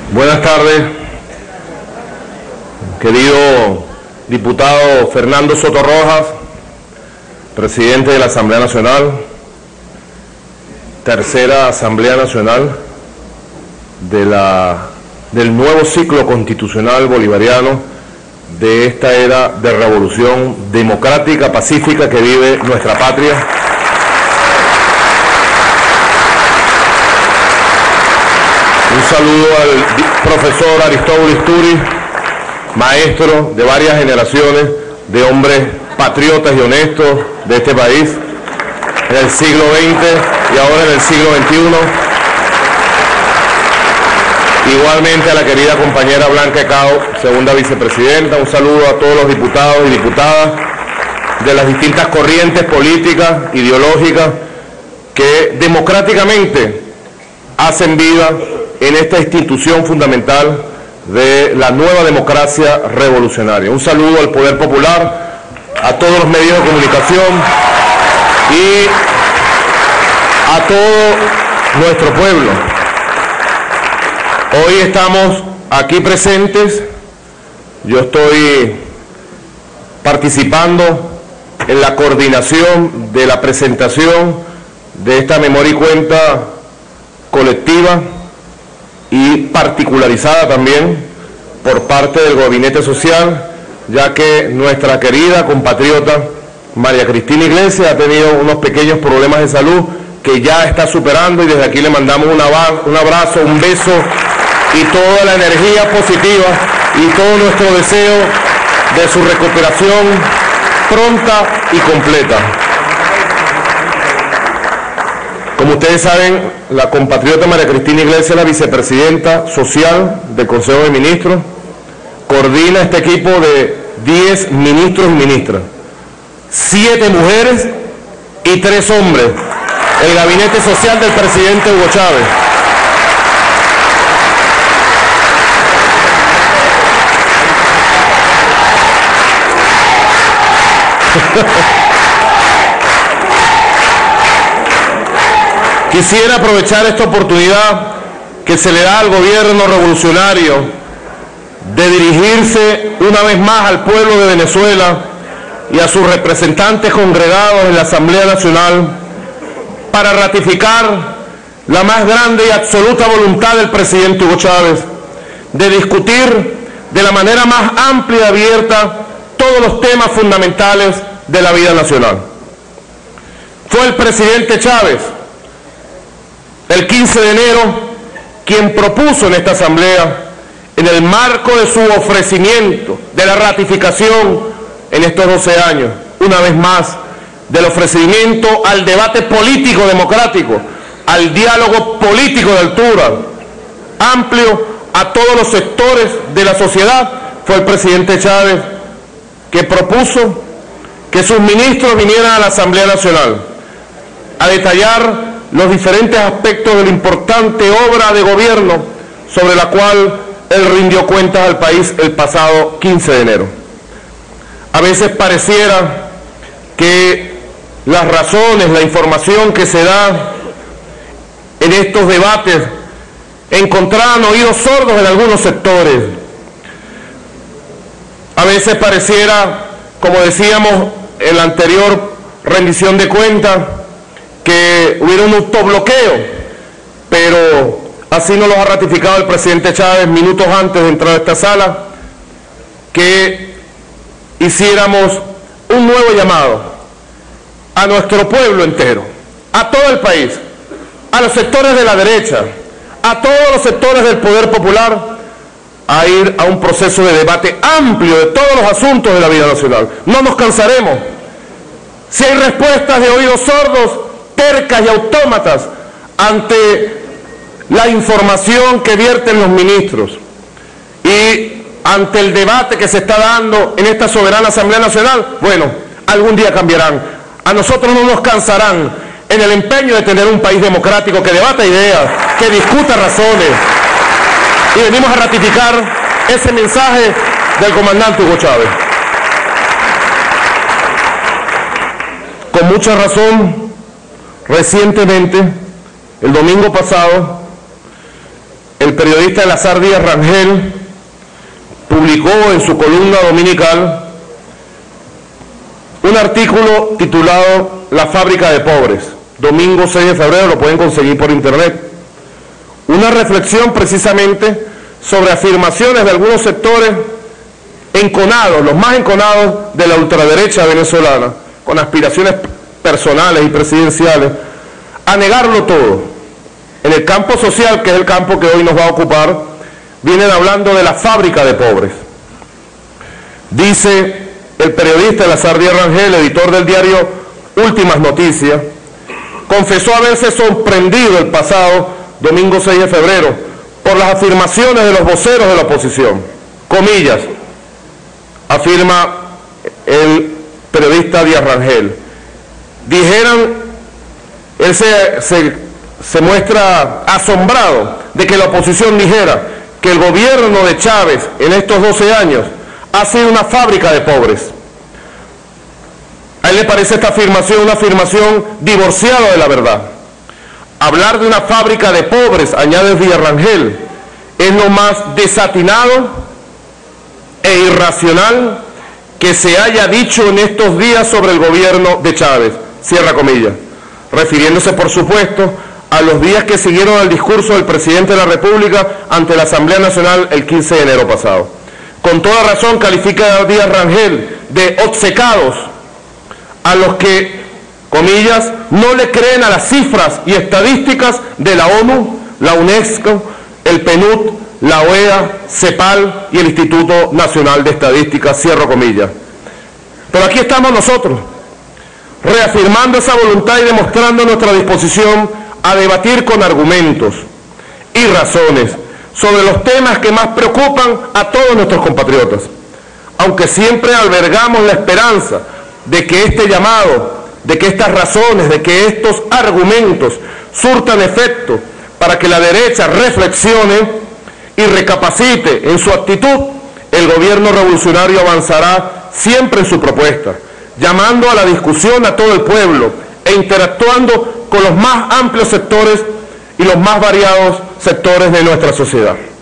Buenas tardes, querido diputado Fernando Soto Rojas, presidente de la Asamblea Nacional, tercera Asamblea Nacional del nuevo ciclo constitucional bolivariano de esta era de revolución democrática, pacífica que vive nuestra patria. Un saludo al profesor Aristóbulo Isturi, maestro de varias generaciones de hombres patriotas y honestos de este país, en el siglo XX y ahora en el siglo XXI. Igualmente a la querida compañera Blanca Cao, segunda vicepresidenta. Un saludo a todos los diputados y diputadas de las distintas corrientes políticas, ideológicas, que democráticamente hacen vida en esta institución fundamental de la nueva democracia revolucionaria. Un saludo al Poder Popular, a todos los medios de comunicación y a todo nuestro pueblo. Hoy estamos aquí presentes, yo estoy participando en la coordinación de la presentación de esta memoria y cuenta colectiva y particularizada también por parte del Gabinete Social, ya que nuestra querida compatriota María Cristina Iglesias ha tenido unos pequeños problemas de salud que ya está superando, y desde aquí le mandamos un abrazo, un beso y toda la energía positiva y todo nuestro deseo de su recuperación pronta y completa. Como ustedes saben, la compatriota María Cristina Iglesias es la vicepresidenta social del Consejo de Ministros, coordina este equipo de 10 ministros y ministras, 7 mujeres y 3 hombres, el gabinete social del presidente Hugo Chávez. Quisiera aprovechar esta oportunidad que se le da al gobierno revolucionario de dirigirse una vez más al pueblo de Venezuela y a sus representantes congregados en la Asamblea Nacional para ratificar la más grande y absoluta voluntad del presidente Hugo Chávez de discutir de la manera más amplia y abierta todos los temas fundamentales de la vida nacional. Fue el presidente Chávez, el 15 de enero, quien propuso en esta asamblea, en el marco de su ofrecimiento de la ratificación en estos 12 años, una vez más, del ofrecimiento al debate político democrático, al diálogo político de altura, amplio a todos los sectores de la sociedad. Fue el presidente Chávez que propuso que sus ministros vinieran a la Asamblea Nacional a detallar los diferentes aspectos de la importante obra de gobierno sobre la cual él rindió cuentas al país el pasado 15 de enero. A veces pareciera que las razones, la información que se da en estos debates encontraban oídos sordos en algunos sectores. A veces pareciera, como decíamos en la anterior rendición de cuentas, que hubiera un autobloqueo, pero así nos lo ha ratificado el presidente Chávez minutos antes de entrar a esta sala, que hiciéramos un nuevo llamado a nuestro pueblo entero, a todo el país, a los sectores de la derecha, a todos los sectores del Poder Popular, a ir a un proceso de debate amplio de todos los asuntos de la vida nacional. No nos cansaremos. Si hay respuestas de oídos sordos, tercas y autómatas ante la información que vierten los ministros y ante el debate que se está dando en esta soberana Asamblea Nacional, bueno, algún día cambiarán. A nosotros no nos cansarán en el empeño de tener un país democrático que debata ideas, que discuta razones, y venimos a ratificar ese mensaje del comandante Hugo Chávez. Con mucha razón, recientemente, el domingo pasado, el periodista Eleazar Díaz Rangel publicó en su columna dominical un artículo titulado La fábrica de pobres, domingo 6 de febrero, lo pueden conseguir por internet. Una reflexión precisamente sobre afirmaciones de algunos sectores enconados, los más enconados de la ultraderecha venezolana, con aspiraciones personales y presidenciales, a negarlo todo. En el campo social, que es el campo que hoy nos va a ocupar, vienen hablando de la fábrica de pobres. Dice el periodista Eleazar Díaz Rangel, editor del diario Últimas Noticias, confesó haberse sorprendido el pasado domingo 6 de febrero por las afirmaciones de los voceros de la oposición. Comillas, afirma el periodista Díaz Rangel. Él se muestra asombrado de que la oposición dijera que el gobierno de Chávez en estos 12 años ha sido una fábrica de pobres. A él le parece esta afirmación una afirmación divorciada de la verdad. Hablar de una fábrica de pobres, añade Díaz Rangel, es lo más desatinado e irracional que se haya dicho en estos días sobre el gobierno de Chávez, cierra comillas, refiriéndose por supuesto a los días que siguieron al discurso del presidente de la República ante la Asamblea Nacional el 15 de enero pasado. Con toda razón califica a Díaz Rangel de obcecados a los que, comillas, no le creen a las cifras y estadísticas de la ONU, la UNESCO, el PNUD, la OEA, CEPAL y el Instituto Nacional de Estadística, cierro comillas. Pero aquí estamos nosotros, reafirmando esa voluntad y demostrando nuestra disposición a debatir con argumentos y razones sobre los temas que más preocupan a todos nuestros compatriotas, aunque siempre albergamos la esperanza de que este llamado, de que estas razones, de que estos argumentos surtan efecto para que la derecha reflexione y recapacite en su actitud. El gobierno revolucionario avanzará siempre en su propuesta, llamando a la discusión a todo el pueblo e interactuando con los más amplios sectores y los más variados sectores de nuestra sociedad.